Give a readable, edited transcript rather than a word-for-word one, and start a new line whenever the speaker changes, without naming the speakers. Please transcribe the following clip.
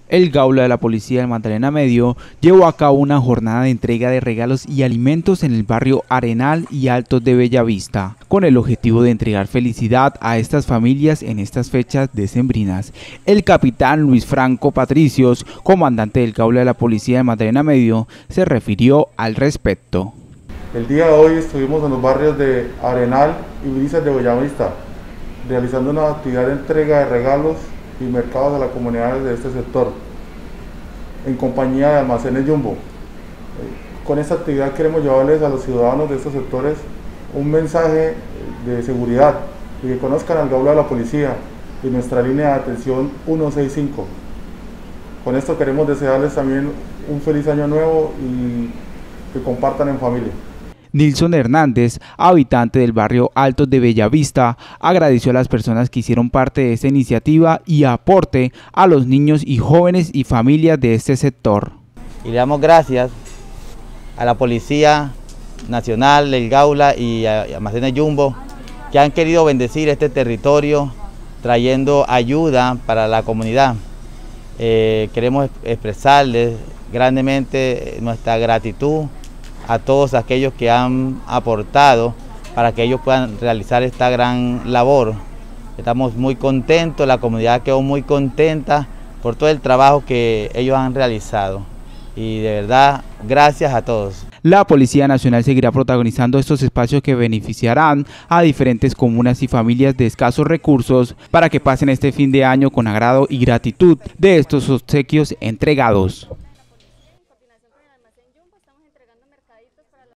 El Gaula de la Policía del Magdalena Medio llevó a cabo una jornada de entrega de regalos y alimentos en el barrio Arenal y Altos de Bellavista, con el objetivo de entregar felicidad a estas familias en estas fechas decembrinas. El capitán Luis Franco Patricios, comandante del Gaula de la Policía del Magdalena Medio, se refirió al respecto.
El día de hoy estuvimos en los barrios de Arenal y Brisas de Bellavista, realizando una actividad de entrega de regalos y mercados a las comunidades de este sector, en compañía de Almacenes Jumbo. Con esta actividad queremos llevarles a los ciudadanos de estos sectores un mensaje de seguridad y que conozcan al Gaula de la Policía y nuestra línea de atención 165. Con esto queremos desearles también un feliz año nuevo y que compartan en familia.
Nilson Hernández, habitante del barrio Altos de Bellavista, agradeció a las personas que hicieron parte de esta iniciativa y aporte a los niños y jóvenes y familias de este sector.
Y le damos gracias a la Policía Nacional, el Gaula y a Almacenes Jumbo, que han querido bendecir este territorio trayendo ayuda para la comunidad. Queremos expresarles grandemente nuestra gratitud a todos aquellos que han aportado para que ellos puedan realizar esta gran labor. Estamos muy contentos, la comunidad quedó muy contenta por todo el trabajo que ellos han realizado y de verdad, gracias a todos.
La Policía Nacional seguirá protagonizando estos espacios que beneficiarán a diferentes comunas y familias de escasos recursos para que pasen este fin de año con agrado y gratitud de estos obsequios entregados.